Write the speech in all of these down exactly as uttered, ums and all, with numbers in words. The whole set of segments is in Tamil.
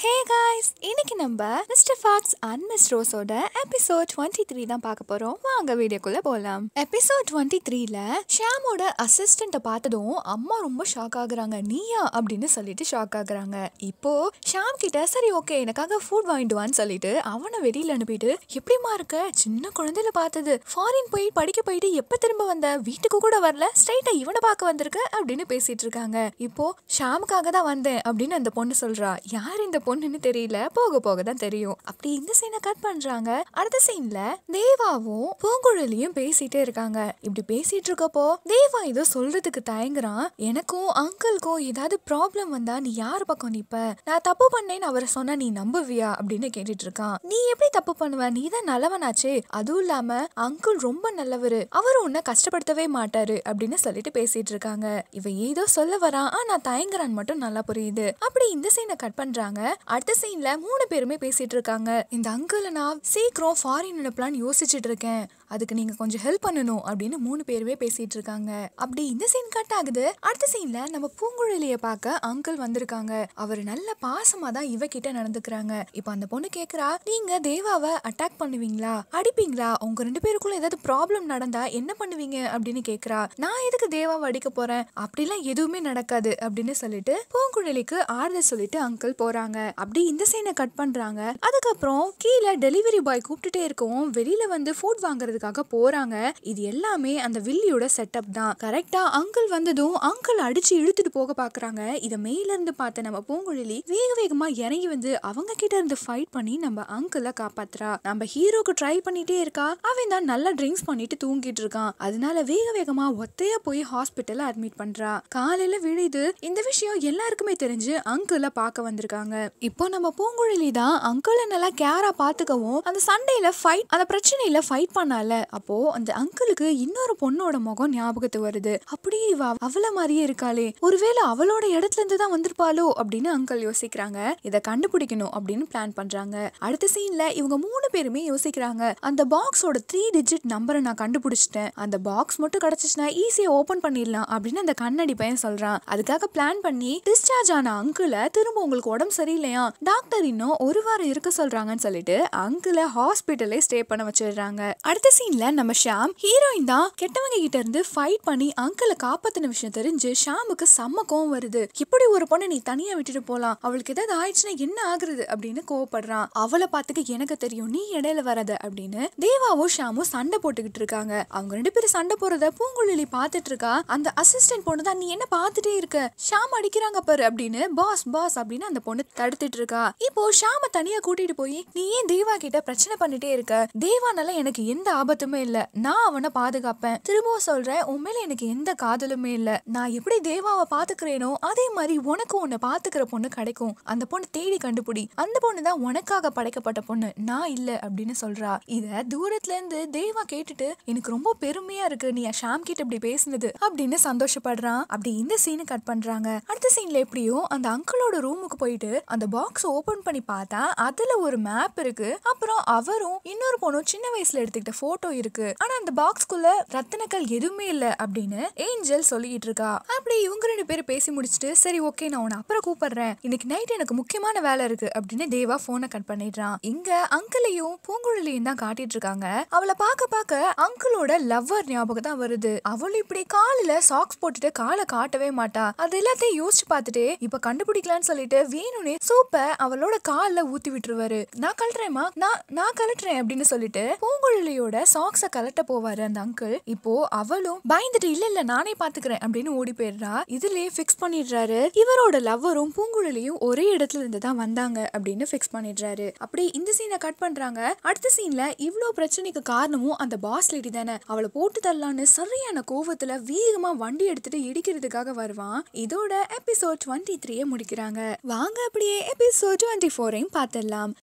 ஹே காய்ஸ், இன்னைக்கு நம்ம மிஸ்டர் ஃபாக்ஸ் அண்ட் மிஸ் ரோஸோட எபிசோட் டுவெண்ட்டி த்ரீ தான் பார்க்க போறோம். வாங்க வீடியோக்குள்ள போலாம். எபிசோட் டுவெண்ட்டி த்ரீல ஷாமோட அசிஸ்டண்ட்டை பார்த்ததும் அம்மா ரொம்ப ஷாக் ஆகுறாங்க. நீயா அப்படின்னு சொல்லிட்டு ஷாக் ஆகுறாங்க. இப்போ ஷாம் கிட்ட சரி ஓகே எனக்காக ஃபுட் வாங்கிட்டு வான்னு சொல்லிட்டு அவனை வெளியில அனுப்பிட்டு எப்படிமா இருக்க, சின்ன குழந்தையில பார்த்தது, ஃபாரின் போய் படிக்க போயிட்டு எப்ப திரும்ப வந்த, வீட்டுக்கு கூட வரல, ஸ்ட்ரைட்டா இவனை பார்க்க வந்திருக்க அப்படின்னு பேசிட்டு இருக்காங்க. இப்போ ஷாமுக்காக தான் வந்தேன் அப்படின்னு அந்த பொண்ணு சொல்றா. யார் இந்த பொண்ணுன்னு தெரியல, போக போக தான் தெரியும். அப்படி இந்த சீனை கட் பண்றாங்க. அடுத்த சீன்ல தேவாவும் பூங்குழலியும் பேசிட்டே இருக்காங்க. இப்படி பேசிட்டு இருக்கப்போ தேவா ஏதோ சொல்றதுக்கு தயங்குறான். எனக்கும் அங்கிள்க்கும் ஏதாவது ப்ராப்ளம் வந்தா நீ யார் பக்கம் நிப்ப, நான் தப்பு பண்ணேன்னு அவரை சொன்னா நீ நம்புவியா அப்படின்னு கேட்டுட்டு இருக்கான். நீ எப்படி தப்பு பண்ணுவ, நீ தான் நல்லவனாச்சே, அதுவும் இல்லாம அங்கிள் ரொம்ப நல்லவரு, அவரு உன்னை கஷ்டப்படுத்தவே மாட்டாரு அப்படின்னு சொல்லிட்டு பேசிட்டு இருக்காங்க. இவ ஏதோ சொல்ல வரான், ஆனா தயங்குறான் மட்டும் நல்லா புரியுது. அப்படி இந்த சீனை கட் பண்றாங்க. அடுத்த சீன்ல மூணு பேருமே பேசிட்டு இருக்காங்க. இந்த அங்கிள் நான் சீக்கிரம் ஃபாரின் அனுப்பலான்னு யோசிச்சுட்டு இருக்கேன், அதுக்கு நீங்க கொஞ்சம் ஹெல்ப் பண்ணணும் அப்படின்னு மூணு பேருமே பேசிட்டு இருக்காங்க. அப்படி இந்த சீன் கட் ஆகுது. அடுத்த சீன்ல நம்ம பூங்குழலிய பார்க்க அங்கிள் வந்திருக்காங்க. அவர் நல்ல பாசமா தான் இவகிட்ட நடந்துக்கிறாங்க. இப்ப அந்த பொண்ணு கேக்குறா, நீங்க தேவாவை அட்டாக் பண்ணுவீங்களா, அடிப்பீங்களா, உங்க ரெண்டு பேருக்குள்ள ஏதாவது ப்ராப்ளம் நடந்தா என்ன பண்ணுவீங்க அப்படின்னு கேக்குறா. நான் எதுக்கு தேவாவை அடிக்க போறேன், அப்படிலாம் எதுவுமே நடக்காது அப்படின்னு சொல்லிட்டு பூங்குழலிக்கு ஆறுதல் சொல்லிட்டு அங்கிள் போறாங்க. அப்படி இந்த சீனை கட் பண்றாங்க. அதுக்கப்புறம் கீழே டெலிவரி பாய் கூப்பிட்டுட்டே இருக்கவும் வெளியில வந்து ஃபுட் வாங்குறதுக்காக போறாங்க. இது எல்லாமே அந்த வில்லியோட செட்டப் தான். கரெக்டா அங்கிள் வந்ததும் அங்கிள் அடிச்சு இழுத்துட்டு போக பாக்குறாங்க. இத மேல இருந்து பார்த்த நம்ம பூங்குழலி வேக வேகமா இறங்கி வந்து அவங்க கிட்ட இருந்து ஃபைட் பண்ணி நம்ம அங்கிளை காப்பாத்துறா. நம்ம ஹீரோக்கு ட்ரை பண்ணிட்டே இருக்கா. அவன் தான் நல்லா ட்ரிங்க்ஸ் பண்ணிட்டு தூங்கிட்டு இருக்கான். அதனால வேக வேகமா ஒத்தையா போய் ஹாஸ்பிட்டல்ல அட்மிட் பண்றா. காலையில விழுது. இந்த விஷயம் எல்லாருக்குமே தெரிஞ்சு அங்கிளை பார்க்க வந்திருக்காங்க. இப்போ நம்ம பூங்குழலி தான் அங்கிளை நல்லா கேரா பாத்துக்கவும் அந்த சண்டையில ஃபைட் அந்த பிரச்சனையில ஃபைட் பண்ணால, அப்போ அந்த அங்கிளுக்கு இன்னொரு பொண்ணோட முகம் ஞாபகத்துக்கு வருது. அப்படியே இவ அவள மாதிரியே இருக்காளே, ஒருவேளை அவளோட இடத்துல இருந்து தான் வந்திருப்பாளோ அப்படின்னு அங்கிள் யோசிக்கிறாங்க. இதை கண்டுபிடிக்கணும் அப்படின்னு பிளான் பண்றாங்க. அடுத்த சீன்ல இவங்க மூணு பேருமே யோசிக்கிறாங்க. அந்த பாக்ஸோட த்ரீ டிஜிட் நம்பரை நான் கண்டுபிடிச்சிட்டேன், அந்த பாக்ஸ் மட்டும் கிடைச்சிச்சுன்னா ஈஸியா ஓபன் பண்ணிடலாம் அப்படின்னு அந்த கண்ணாடி பையன் சொல்றான். அதுக்காக பிளான் பண்ணி டிஸ்சார்ஜ் ஆன அங்கிளை திரும்ப உங்களுக்கு உடம்பு சரியில்லையா, டாக்டர் இன்னும் ஒரு வாரம் இருக்க சொல்றாங்கன்னு சொல்லிட்டு அங்கிளை ஹாஸ்பிட்டலே ஸ்டே பண்ண வச்சிடுறாங்க. அடுத்த சீன்ல நம்ம ஷாம் ஹீரோயின் தான் கெட்டவங்க கிட்ட இருந்து ஃபைட் பண்ணி அங்கிளை காப்பாத்தின விஷயம் தெரிஞ்சு ஷாமுக்கு செம்ம கோவம் வருது. இப்படி ஒரு பொண்ணை நீ தனியா விட்டுட்டு போலாம், அவளுக்கு ஏதாவது ஆயிடுச்சுன்னா என்ன ஆகுறது அப்படின்னு கோவப்படுறான். அவளை பார்த்துக்க எனக்கு தெரியும், நீ இடையில வராத அப்படின்னு தேவாவும் ஷாமும் சண்டை போட்டுக்கிட்டு இருக்காங்க. அவங்க ரெண்டு பேரும் சண்டை போறத பூங்குழலி பார்த்துட்டு இருக்கா. அந்த அசிஸ்டன்ட் பொண்ணு தான், நீ என்ன பார்த்துட்டே இருக்க, ஷாம் அடிக்கிறாங்க பாரு அப்படின்னு பாஸ் பாஸ் அப்படின்னு அந்த பொண்ணு தடுத்துட்டு இருக்கா. இப்போ ஷாம தனியா கூட்டிட்டு போய் நீ ஏன் தேவா கிட்ட பிரச்சனை பண்ணிட்டே இருக்க, தேவானால எனக்கு எந்த ஆபத்துமே இல்ல, நான் அவனை பாதுகாப்பேன், திரும்பவும் சொல்றேன் உண்மையில எனக்கு எந்த காதலுமே இல்ல, நான் எப்படி தேவாவை பாத்துக்கிறேனோ அதே மாதிரி உனக்கு உன்னை பாத்துக்கிற பொண்ணு கிடைக்கும், அந்த பொண்ணு தேடி கண்டுபிடி, அந்த பொண்ணு தான் உனக்காக படைக்கப்பட்ட பொண்ணு, நான் இல்ல அப்படின்னு சொல்றா. இத தூரத்துல இருந்து தேவா கேட்டுட்டு எனக்கு ரொம்ப பெருமையா இருக்கு நீ ஷாம் கிட்ட இப்படி பேசினது அப்படின்னு சந்தோஷப்படுறான். அப்படி இந்த சீனை கட் பண்றாங்க. அடுத்த சீன்ல எப்படியோ அந்த அங்கிளோட ரூமுக்கு போயிட்டு அந்த பாக்ஸ் ஓபன் பண்ணி பார்த்தா அதுல ஒரு மேப் இருக்கு. அப்புறம் அவரும் இன்னொரு பொண்ணும் சின்ன வயசுல எடுத்துக்கிட்ட போட்டோ இருக்கு. ஆனா அந்த பாக்ஸ்குள்ள ரத்தினக்கல் எதுவுமே இல்ல அப்படின்னு ஏஞ்சல் சொல்லிட்டு இருக்கா. அப்படி இவங்க ரெண்டு பேரும் பேசி முடிச்சுட்டு சரி ஓகே நான் உன்னை அப்புறம் கூப்பிடுறேன், இன்னைக்கு நைட் எனக்கு முக்கியமான வேலை இருக்கு அப்படின்னு தேவா போனை கட் பண்ணிடுறான். இங்க அங்கிளையும் பூங்குழலியும் தான் காட்டிட்டு இருக்காங்க. அவளை பார்க்க பார்க்க அங்கிளோட லவ்வர் ஞாபகம் தான் வருது. அவளும் இப்படி காலில சாக்ஸ் போட்டுட்டு காலை காட்டவே மாட்டா. அது எல்லாத்தையும் யோசிச்சு பார்த்துட்டு இப்ப கண்டுபிடிக்கலான்னு சொல்லிட்டு வேணும்னே சூப்ப அவளோட கால்ல ஊத்தி விட்டுருவாரு. நான் கழட்டுறேமா, நான் நான் கழட்டுறேன் அப்படின்னு சொல்லிட்டு பூங்குழலியோட சாக்ஸ கலட்ட போவாரு அந்த அங்கிள். இப்போ அவளும் பயந்துட்டு இல்ல இல்ல நானே பாத்துக்கிறேன் அப்படின்னு ஓடி போயிடுறா. இதுலயே பிக்ஸ் பண்ணிடுறாரு, இவரோட லவ்வரும் பூங்குழலியும் ஒரே இடத்துல இருந்து தான் வந்தாங்க அப்படின்னு பிக்ஸ் பண்ணிடுறாரு. அப்படி இந்த சீனை கட் பண்றாங்க. அடுத்த சீன்ல இவ்ளோ பிரச்சனைக்கு காரணமும் அந்த பாஸ் லேடி தானே, அவளை போட்டு தரலான்னு சரியான கோவத்துல வேகமா வண்டி எடுத்துட்டு இடிக்கிறதுக்காக வருவான். இதோட எபிசோட் டுவெண்ட்டி த்ரீ முடிக்கிறாங்க. வாங்க அப்படியே எபிசோட் டுவெண்ட்டி ஃபோரையும் பார்த்துடலாம்.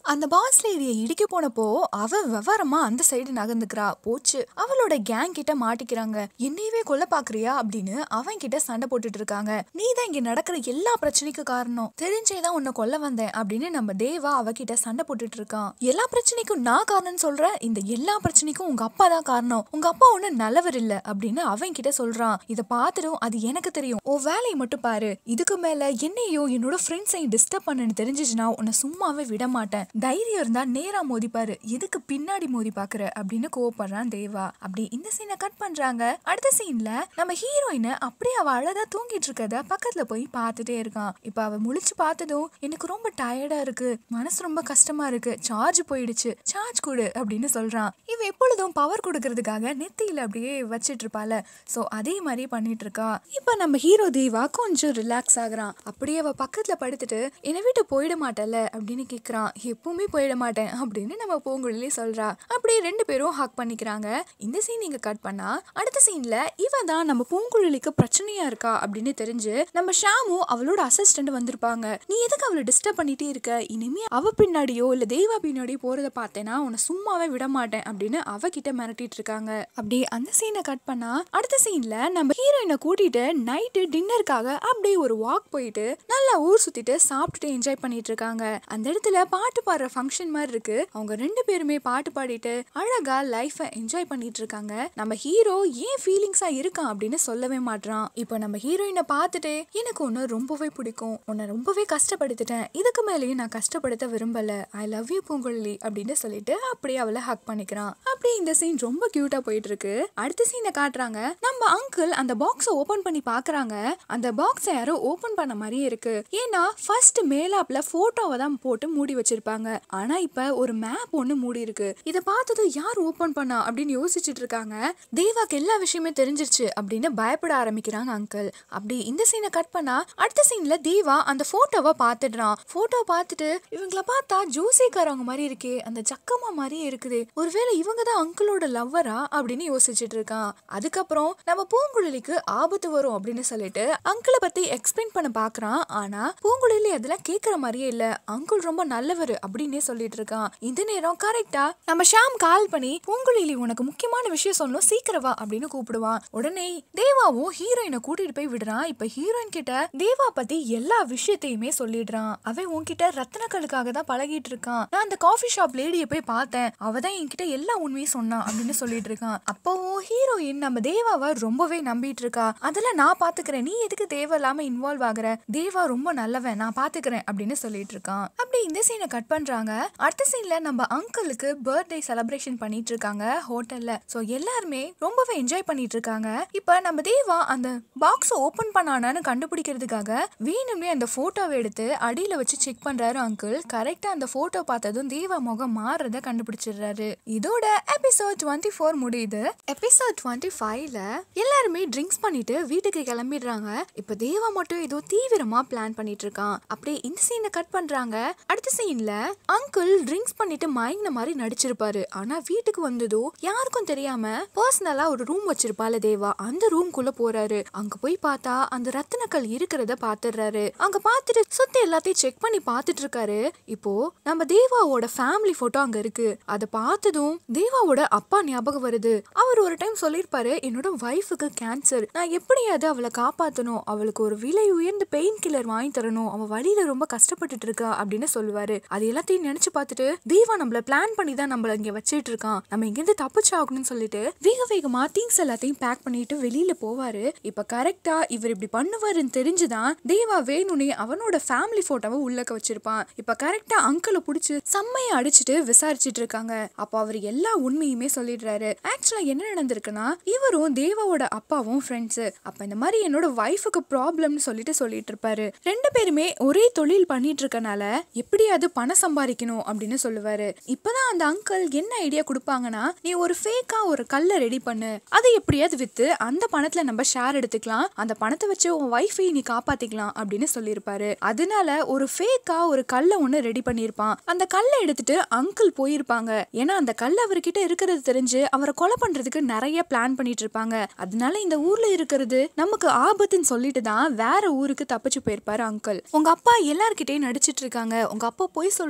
அந்த பாஸ் லேடியை இடிக்க போனப்போ அவ விவரமா அந்த சைடு நகர்ந்துக்கிறா. போச்சு, அவளோட கேங் கிட்ட மாட்டிக்கிறாங்க. என்னையவே கொல்ல பாக்குறியா அப்படின்னு அவன் கிட்ட சண்டை போட்டுட்டு இருக்காங்க. நீ தான் இங்க நடக்கிற எல்லா பிரச்சனைக்கும் காரணம், தெரிஞ்சேதான் உன்னை கொல்ல வந்தேன் அப்படின்னு நம்ம தேவா அவகிட்ட சண்டை போட்டுட்டு இருக்கான். எல்லா பிரச்சனைக்கும் நான் காரணம் சொல்றேன், இந்த எல்லா பிரச்சனைக்கும் உங்க அப்பா தான் காரணம், உங்க அப்பா ஒண்ணு நல்லவர் இல்ல அப்படின்னு அவன் கிட்ட சொல்றான். இத பாத்துடும் அது எனக்கு தெரியும், உன் வேலையை மட்டும் பாரு, இதுக்கு மேல என்னையும் என்னோட ஃப்ரெண்ட்ஸையும் டிஸ்டர்ப் பண்ணு தெரிஞ்சிச்சுன்னா உன்னை சும்மாவே விட மாட்டேன், தைரியம் இருந்தா நேரா மோதிப்பாரு, எதுக்கு பின்னாடி மோதி பாக்குற அப்படின்னு கோவப்படுறான் தேவா. அப்படி இந்த சீனை கட் பண்றாங்க. அடுத்த சீன்ல நம்ம ஹீரோயின் அப்படியே அவ அழகா தூங்கிட்டு இருக்கத பக்கத்துல போய் பார்த்துட்டே இருக்கான். இப்ப அவ முழிச்சு பார்த்ததும் எனக்கு ரொம்ப டயர்டா இருக்கு, மனசு ரொம்ப கஷ்டமா இருக்கு, சார்ஜ் போயிடுச்சு, சார்ஜ் கொடு அப்படின்னு சொல்றான். இவ எப்பொழுதும் பவர் கொடுக்கறதுக்காக நெத்தியில அப்படியே வச்சிட்டு இருப்பால, சோ அதே மாதிரி பண்ணிட்டு இருக்கா. இப்ப நம்ம ஹீரோ தேவா கொஞ்சம் ரிலாக்ஸ் ஆகுறான். அப்படியே அவ பக்கத்துல படுத்துட்டு என்னை விட்டு போயிட மாட்டல அப்படின்னு கேக்குறான். எப்பவுமே போயிட மாட்டேன் அப்படின்னு நம்ம பூங்குழலி சொல்றா. அப்படியே ரெண்டு பேரும் ஹக் பண்ணிக்கிறாங்க. இந்த சீன் நீங்க கட் பண்ணா அடுத்த சீன்ல இவ தான் நம்ம பூங்குழலிக்கு பிரச்சனையா இருக்கா அப்படின்னு தெரிஞ்சு நம்ம ஷாமு அவளோட அசிஸ்டன்ட் வந்திருப்பாங்க. நீ எதுக்கு அவளை டிஸ்டர்ப் பண்ணிட்டே இருக்க, இனிமே அவ பின்னாடியோ இல்ல தேவா பின்னாடியோ போறத பார்த்தேன்னா உன்னை சும்மாவே விட மாட்டேன் அப்படின்னு அவகிட்ட மிரட்டிட்டு இருக்காங்க. அப்படி அந்த சீனை கட் பண்ணா அடுத்த சீன்ல நம்ம ஹீரோயினை கூட்டிட்டு நைட்டு டின்னருக்காக அப்படியே ஒரு வாக் போயிட்டு நல்லா ஊர் சுத்திட்டு சாப்பிட்டுட்டு என்ஜாய் பண்ணிட்டு இருக்காங்க. அந்த இடத்துல பாட்டு பாடுற ஃபங்க்ஷன் மாதிரி இருக்கு. அவங்க ரெண்டு பேருமே பாட்டு பாடிட்டு அழகா லைஃப என்ஜாய் பண்ணிட்டு இருக்காங்க. நம்ம ஹீரோ ஏன் ஃபீலிங்ஸா இருக்கான் அப்படின்னு சொல்லவே மாட்டான். இப்போ நம்ம ஹீரோயினை பார்த்துட்டு எனக்கு உன்னை ரொம்பவே பிடிக்கும், உன்னை ரொம்பவே கஷ்டப்படுத்திட்டேன், இதுக்கு மேலேயும் நான் கஷ்டப்படுத்த விரும்பல, ஐ லவ் யூ பூங்குழலி அப்படின்னு சொல்லிட்டு அப்படியே அவளை ஹக் பண்ணிக்கிறான். அப்படியே இந்த சீன் ரொம்ப கியூட்டா போயிட்டு இருக்கு. அடுத்த சீனை காட்டுறாங்க. நம்ம அங்கிள் அந்த பாக்ஸை ஓபன் பண்ணி பாக்குறாங்க. அந்த பாக்ஸை யாரோ ஓபன் பண்ண மாதிரியே இருக்கு. ஏன்னா ஃபர்ஸ்ட் மேலாப்ல போட்டோவை தான் போட்டு மூடி வச்சிருப்பாங்க. ஆனா இப்ப ஒரு மேப் ஒண்ணு மூடி இருக்கு. இத பார்த்தது யார் ஓபன் பண்ணா அப்படின்னு யோசிச்சுட்டு இருக்காங்க. தேவாக்கு எல்லா விஷயமே தெரிஞ்சிருச்சு அப்படின்னு பயப்பட ஆரம்பிக்கிறாங்க அங்கிள். அப்படி இந்த சீனை கட் பண்ணா அடுத்த சீன்ல தேவா அந்த போட்டோவை பார்த்துடுறான். போட்டோ பார்த்துட்டு இவங்கள பார்த்தா ஜோசிக்காரவங்க மாதிரி இருக்கே, அந்த ஜக்கம்மா மாதிரியே இருக்குது, ஒருவேளை இவங்க தான் அங்கிளோட லவ்வரா அப்படின்னு யோசிச்சுட்டு இருக்கான். அதுக்கப்புறம் நம்ம பூங்குழலிக்கு ஆபத்து வரும் அப்படின்னு சொல்லிட்டு அங்கிளை பத்தி எக்ஸ்பிளைன் பண்ண பாக்குறான். ஆனா பூங்குழலி அதெல்லாம் கேட்கற மாதிரியே இல்ல, அங்கிள் ரொம்ப நல்லவர் அப்படின்னே சொல்லிட்டு இருக்கான். இந்த நேரம் கரெக்டா நம்ம ஷாம் கால் பண்ணி பூங்குழலி உனக்கு முக்கியமான விஷயம் சொல்லணும், சீக்கிரம் வா அப்படின்னு கூப்பிடுவான். உடனே தேவாவும் ஹீரோயினை கூட்டிட்டு போய் விடுறான். இப்ப ஹீரோயின் கிட்ட தேவா பத்தி எல்லா விஷயத்தையுமே சொல்லிடுறான். அவன் உன்கிட்ட ரத்னக்கலுக்காக தான் பழகிட்டு இருக்கான், நான் அந்த காஃபி ஷாப் லேடியை போய் பார்த்தேன், அவதான் என்கிட்ட எல்லா உண்மையும் சொன்னான் அப்படின்னு சொல்லிட்டு இருக்கான். அப்பவும் ஹீரோயின் நம்ம தேவாவை ரொம்பவே நம்பிட்டு இருக்கா. அதெல்லாம் நான் பாத்துக்கிறேன், நீ எதுக்கு தேவையில்லாம இன்வால்வ் ஆகுற, தேவா ரொம்ப நல்லவன், நான் பாத்துக்கிறேன் அப்படின்னு சொல்லிட்டு இருக்கான். அப்படி இந்த சீனை கட் பண்றாங்க. அடுத்த சீன்ல நம்ம அங்கிளுக்கு பர்த்டே செலிப்ரேஷன் பண்ணிட்டு இருக்காங்க ஹோட்டல்ல. சோ எல்லாருமே ரொம்பவே என்ஜாய் பண்ணிட்டு இருக்காங்க. இப்ப நம்ம தேவா அந்த பாக்ஸ் ஓபன் பண்ணானான்னு கண்டுபிடிக்கிறதுக்காக வேணும்னே அந்த போட்டோவை எடுத்து அடியில வச்சு செக் பண்றாரு அங்கிள். கரெக்டா அந்த போட்டோ பார்த்ததும் தேவா முகம் மாறுறத கண்டுபிடிச்சிடுறாரு. இதோட எபிசோட் டுவெண்ட்டி ஃபோர் முடியுது. எபிசோட் டுவெண்ட்டி ஃபைவ்ல எல்லாருமே ட்ரிங்க்ஸ் பண்ணிட்டு வீட்டுக்கு கிளம்பிடுறாங்க. இப்ப தேவா மட்டும் ஏதோ தீவிரமா பிளான் பண்ணிட்டு இருக்கான். அப்படியே இந்த சீனை கட் பண்றாங்க. அடுத்த சீன்ல அங்கிள் ட்ரிங்க்ஸ் பண்ணிட்டு மயங்கின மாதிரி நடிச்சிருப்பாரு. ஆனா வீட்டுக்கு வந்ததோ யாருக்கும் தெரியாம பர்சனலா ஒரு ரூம் வச்சிருப்பால தேவா, அந்த ரூம்குள்ள போறாரு. அங்க போய் பார்த்தா அந்த ரத்தினக்கல் இருக்கிறத பாத்துறாரு. அங்க பாத்துட்டு சுத்தி எல்லாத்தையும் செக் பண்ணி பாத்துட்டு இருக்காரு. இப்போ நம்ம தேவாவோட ஃபேமிலி போட்டோ அங்க இருக்கு. அதை பார்த்ததும் தேவாவோட அப்பா ஞாபகம் வருது. அவர் ஒரு டைம் சொல்லிருப்பாரு, என்னோட வைஃபுக்கு கேன்சர், நான் எப்படியாவது அவளை காப்பாத்தணும், அவளுக்கு ஒரு விலை உயர்ந்த பெயின் கில்லர் வாங்கி தரணும், அவ வழியில ரொம்ப கஷ்டப்பட்டுட்டு இருக்கா அப்படின்னு சொல்லுவாரு. அது எல்லாத்தையும் நினைச்சு பார்த்துட்டு தேவா நம்மள பிளான் பண்ணி தான் நம்மள இங்க வச்சிட்டு இருக்கான், நம்ம இங்க இருந்து தப்பிச்சாகணும்னு சொல்லிட்டு வேக வேகமா திங்ஸ் எல்லாத்தையும் பேக் பண்ணிட்டு வெளியில போவாரு. இப்ப கரெக்டா இவர் இப்படி பண்ணுவாருன்னு தெரிஞ்சுதான் தேவா வேணும்னே அவனோட ஃபேமிலி போட்டோவை உள்ளக்க வச்சிருப்பான். இப்ப கரெக்டா அங்கிளை புடிச்சு செம்மையை அடிச்சுட்டு விசாரிச்சுட்டு இருக்காங்க. அப்ப அவர் எல்லா உண்மையுமே சொல்லிடுறாரு. ஆக்சுவலா என்ன நடந்திருக்குன்னா இவரும் தேவாவோட அப்பாவும் ஃப்ரெண்ட்ஸ். அப்ப இந்த மாதிரி என்னோட வைஃபுக்கு ப்ராப்ளம்னு சொல்லிட்டு சொல்லிட்டு இருப்பாரு. ரெண்டு பேருமே ஒரே தொழில் பண்ணிட்டு இருக்கனால எப்படியாவது பணம் சம்பாதிக்கணும் அப்படின்னு சொல்லுவாரு. இப்பதான் அந்த அங்கிள் என்ன ஐடியா கொடுப்பாங்கன்னா, நீ ஒரு ஃபேக்கா ஒரு கல்லை ரெடி பண்ணு, அதை எப்படியாவது வித்து அந்த பணத்துல நம்ம ஷேர் எடுத்துக்கலாம், அந்த பணத்தை வச்சு உன் வைஃபை நீ காப்பாத்திக்கலாம் அப்படின்னு சொல்லியிருப்பாரு. அதனால ஒரு ஃபேக்கா ஒரு கல்லை ஒண்ணு ரெடி பண்ணிருப்பான். அந்த கல்லை எடுத்துட்டு அங்கிள் போயிருப்பாங்க. ஏன்னா அந்த கல் அவர்கிட்ட இருக்கிறது தெரிஞ்சு அவரை கொலை பண்றதுக்கு நிறைய பிளான் பண்ணிட்டு இருப்பாங்க. அதனால இந்த ஊர்ல இருக்கிறது நமக்கு ஆபத்துன்னு சொல்லிட்டு தான் வேற ஊருக்கு தப்பிச்சு போயிருப்பாரு அங்கிள். உங்க அப்பா எல்லார்கிட்டயும் நடிச்சிட்டு இருக்காங்க, உங்க அப்பா போய் சொல்ற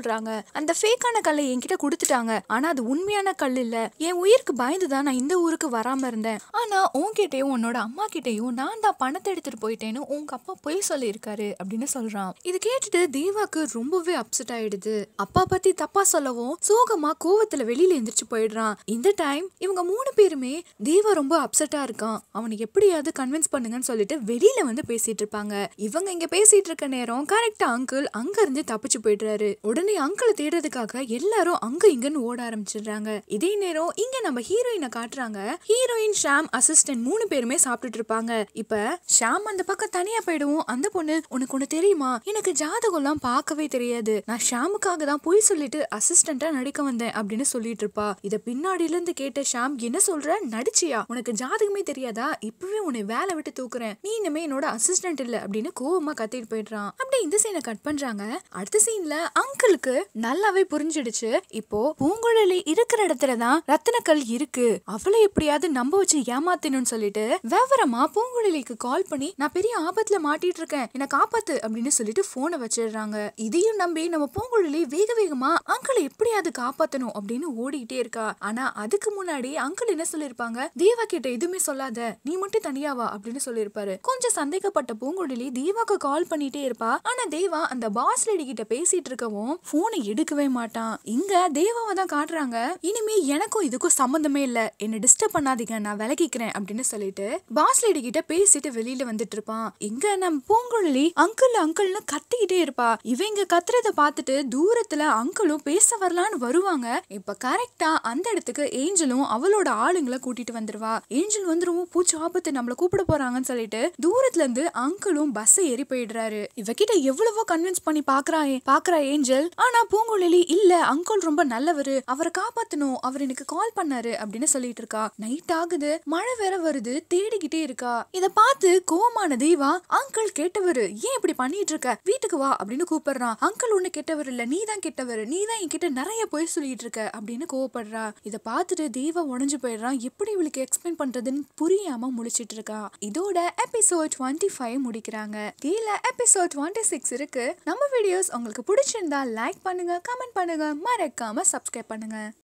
சொல்றாங்க. அந்த ஃபேக்கான கல்லை என்கிட்ட கொடுத்துட்டாங்க. ஆனா அது உண்மையான கல் இல்ல. என் உயிருக்கு பயந்துதான் நான் இந்த ஊருக்கு வராம இருந்தேன். ஆனா உன்கிட்டயும் உன்னோட அம்மா கிட்டயும் நான் தான் பணத்தை எடுத்துட்டு போயிட்டேன்னு உங்க அப்பா பொய் சொல்லி இருக்காரு அப்படின்னு சொல்றான். இது கேட்டுட்டு தேவாக்கு ரொம்பவே அப்செட் ஆயிடுது. அப்பா பத்தி தப்பா சொல்லவும் சோகமா கோவத்துல வெளியில எந்திரிச்சு போயிடுறான். இந்த டைம் இவங்க மூணு பேருமே தேவா ரொம்ப அப்செட்டா இருக்கான், அவனை எப்படியாவது கன்வின்ஸ் பண்ணுங்கன்னு சொல்லிட்டு வெளியில வந்து பேசிட்டு இருப்பாங்க. இவங்க இங்க பேசிட்டு இருக்க நேரம் கரெக்டா அங்கிள் அங்க இருந்து தப்பிச்சு போயிடுறாரு. உடனே அங்கிளை தேடுறதுக்காக எல்லாரும் அங்க இங்கன்னு ஓட ஆரம்பிச்சிடுறாங்க. இதே நேரம் இங்க நம்ம ஹீரோயினை காட்டுறாங்க. ஹீரோயின், ஷாம், அசிஸ்டன்ட் மூணு பேருமே சாப்பிட்டுட்டு இருப்பாங்க. இப்ப ஷாம் அந்த பக்கம் தனியா போயிடுவோம். அந்த பொண்ணு, உனக்கு ஒண்ணு தெரியுமா, எனக்கு ஜாதகம் எல்லாம் பார்க்கவே தெரியாது, நான் ஷாமுக்காக தான் போய் சொல்லிட்டு அசிஸ்டண்டா நடிக்க வந்தேன் அப்படின்னு சொல்லிட்டு இருப்பா. இத பின்னாடில இருந்து கேட்ட ஷாம், என்ன சொல்ற, நடிச்சியா, உனக்கு ஜாதகமே தெரியாதா, இப்பவே உன்னை வேலை விட்டு தூக்குறேன், நீ இனிமே என்னோட அசிஸ்டன்ட் இல்ல அப்படின்னு கோவமா கத்திட்டு போயிடுறான். அப்படி இந்த சீனை கட் பண்றாங்க. அடுத்த சீன்ல அங்கிளுக்கு நல்லாவே புரிஞ்சிடுச்சு, இப்போ பூங்குழலி இருக்கிற இடத்துலதான் ரத்தினக்கல் இருக்கு, அவளை எப்படியாவது நம்ப வச்சு ஏமாத்தணும்னு சொல்லிட்டு விவரமா பூங்குழலிக்கு கால் பண்ணி, நான் பெரிய ஆபத்துல மாட்டிட்டு இருக்கேன், என்ன காப்பாத்து அப்படின்னு சொல்லிட்டு போனை வச்சிடுறாங்க. இதையும் நம்பி நம்ம பூங்குழலி வேக வேகமா அங்கிளை எப்படியாவது காப்பாத்தணும் அப்படின்னு ஓடிக்கிட்டே இருக்கா. ஆனா அதுக்கு முன்னாடி அங்கிள் என்ன சொல்லிருப்பாங்க, தேவா கிட்ட எதுவுமே சொல்லாத, நீ மட்டும் தனியாவா அப்படின்னு சொல்லிருப்பாரு. கொஞ்சம் சந்தேகப்பட்ட பூங்குழலி தேவாக்கு கால் பண்ணிட்டே இருப்பா. ஆனா தேவா அந்த பாஸ் லேடி கிட்ட பேசிட்டு இருக்கவும் போனை எடுக்கவே மாட்டான். இங்க தேவாவை தான் காட்டுறாங்க. இனிமே எனக்கும் இதுக்கும் சம்பந்தமே இல்ல, என்ன டிஸ்டர்ப் பண்ணாதீங்க, நான் விலகிக்கிறேன் அப்படின்னு சொல்லிட்டு பாஸ் லேடி கிட்ட பேசிட்டு வெளியில வந்துட்டு இருப்பான். இங்க நம்ம பூங்குழலி அங்கிள் அங்கிள்னு கத்திக்கிட்டே இருப்பா. இவங்க கத்துறத பார்த்துட்டு தூரத்துல அங்கிளும் பேச வரலான்னு வருவாங்க. இப்ப கரெக்டா அந்த இடத்துக்கு ஏஞ்சலும் அவளோட ஆளுங்களை கூட்டிட்டு வந்துருவா. ஏஞ்சல் வந்துருவோம், பூச்சி ஆபத்து, நம்மள கூப்பிட போறாங்கன்னு சொல்லிட்டு தூரத்துல இருந்து அங்கிளும் பஸ் ஏறி போயிடுறாரு. இவகிட்ட எவ்வளவோ கன்வின்ஸ் பண்ணி பாக்குறா பாக்குறா ஏஞ்சல். ஆனா பூங்குழலி, இல்ல அங்கிள் ரொம்ப நல்லவரு, அவரை காப்பாத்தணும், அவர் எனக்கு கால் பண்ணாரு அப்படின்னு சொல்லிட்டு இருக்கா. நைட் ஆகுது, மழை வேற வருது, தேடிக்கிட்டே இருக்கா. இத பார்த்து கோவமான தேவா, அங்கிள் கேட்டவரு, ஏன் இப்படி பண்ணிட்டு இருக்க, வீட்டுக்கு வா அப்படின்னு கூப்பிடுறான். அங்கிள் ஒண்ணு கெட்டவர் இல்ல, நீ தான் கெட்டவர், நீ தான் என்கிட்ட நிறைய போய் சொல்லிட்டு இருக்க அப்படின்னு கோவப்படுறா. இத பார்த்துட்டு தேவா உடஞ்சு போயிடுறான். எப்படி இவளுக்கு எக்ஸ்பிளைன் பண்றதுன்னு புரியாம முழிச்சிட்டு இருக்கா. இதோட எபிசோட் டுவெண்ட்டி ஃபைவ் முடிக்கிறாங்க. கீழே எபிசோட் டுவெண்ட்டி சிக்ஸ் இருக்கு. நம்ம வீடியோஸ் உங்களுக்கு பிடிச்சிருந்தா லைக் பண்ணுங்க, கமெண்ட் பண்ணுங்க, மறக்காம சப்ஸ்கிரைப் பண்ணுங்க.